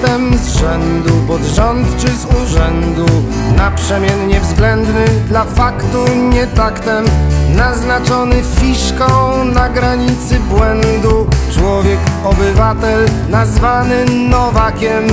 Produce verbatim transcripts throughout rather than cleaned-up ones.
jestem z rzędu pod rząd czy z urzędu, naprzemiennie względny dla faktu nietaktem, naznaczony fiszką na granicy błędu. Człowiek, obywatel, nazwany Nowakiem.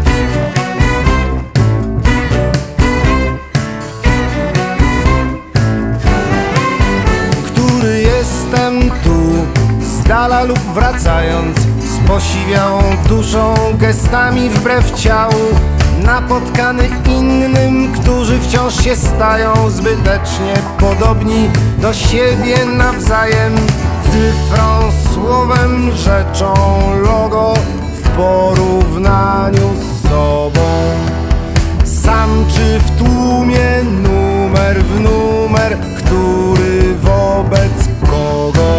Który jestem tu, z dala lub wracając, z posiwiałą duszą, gestami wbrew ciału, napotkany innym, którzy wciąż się stają zbytecznie podobni do siebie nawzajem. Cyfrą, słowem, rzeczą, logo w porównaniu z sobą. Sam czy w tłumie, numer w numer, który wobec kogo.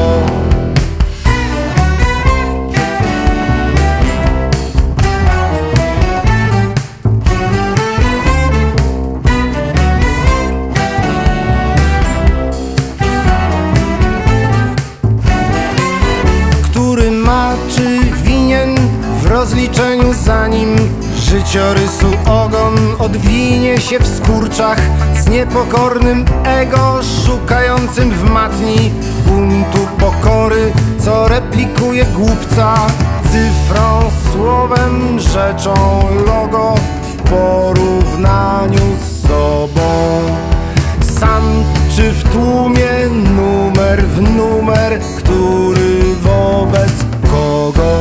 W rozliczeniu za nim życiorysu ogon odwinie się w skurczach, z niepokornym ego szukającym w matni buntu pokory, co replikuje głupca. Cyfrą, słowem, rzeczą, logo w porównaniu z sobą. Sam czy w tłumie, numer w numer, który wobec kogo.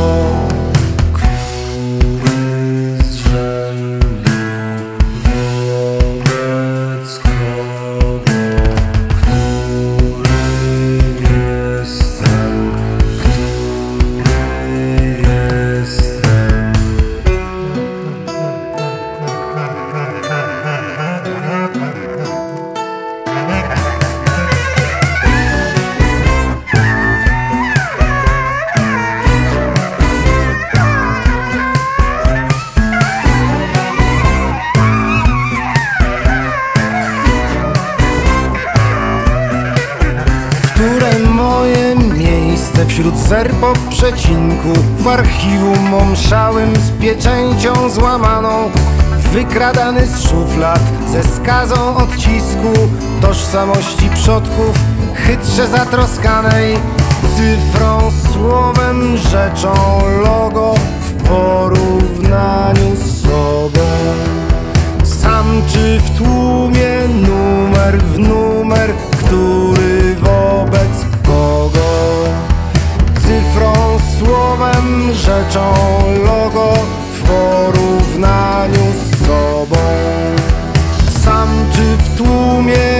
Które moje miejsce wśród zer po przecinku, w archiwum omszałym z pieczęcią złamaną, wykradany z szuflad ze skazą odcisku tożsamości przodków chytrze zatroskanej. Cyfrą, słowem, rzeczą, logo w porównaniu z sobą. Sam czy w tłumie, numer w numer, który wobec kogo. Cyfrą, słowem, rzeczą, logo w porównaniu z sobą. Sam czy w tłumie,